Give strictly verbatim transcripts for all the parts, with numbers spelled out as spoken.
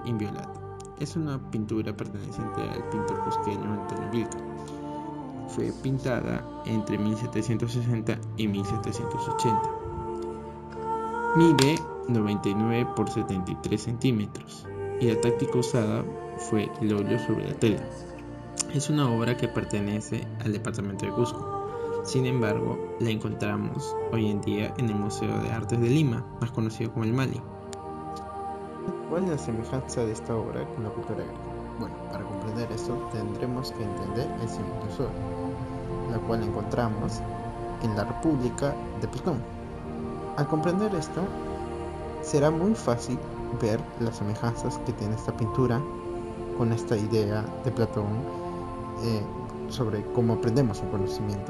inviolada. Es una pintura perteneciente al pintor cusqueño Antonio Vilca. Fue pintada entre mil setecientos sesenta y mil setecientos ochenta. Mide noventa y nueve por setenta y tres centímetros y la táctica usada fue el óleo sobre la tela. Es una obra que pertenece al departamento de Cusco. Sin embargo, la encontramos hoy en día en el Museo de Artes de Lima, más conocido como el MALI. ¿Cuál es la semejanza de esta obra con la cultura griega? Bueno, para comprender esto tendremos que entender el símbolo del sol, la cual encontramos en la República de Platón. Al comprender esto, será muy fácil ver las semejanzas que tiene esta pintura con esta idea de Platón eh, sobre cómo aprendemos un conocimiento.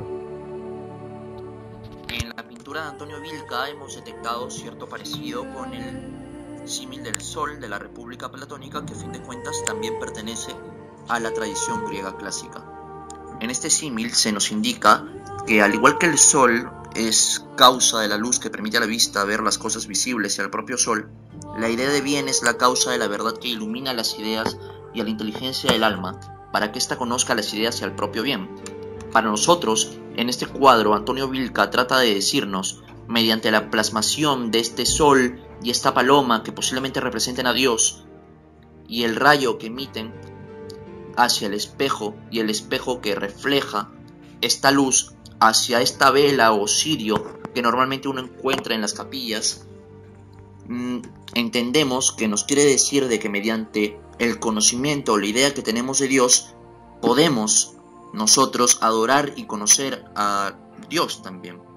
En la pintura de Antonio Vilca hemos detectado cierto parecido con el símil del sol de la República Platónica, que a fin de cuentas también pertenece a la tradición griega clásica. En este símil se nos indica que, al igual que el sol es causa de la luz que permite a la vista ver las cosas visibles y al propio sol, la idea de bien es la causa de la verdad que ilumina las ideas y a la inteligencia del alma para que ésta conozca las ideas y al propio bien. Para nosotros, en este cuadro, Antonio Vilca trata de decirnos, mediante la plasmación de este sol y esta paloma que posiblemente representen a Dios, y el rayo que emiten hacia el espejo y el espejo que refleja esta luz hacia esta vela o cirio que normalmente uno encuentra en las capillas, mm, entendemos que nos quiere decir de que mediante el conocimiento o la idea que tenemos de Dios, podemos nosotros adorar y conocer a Dios también.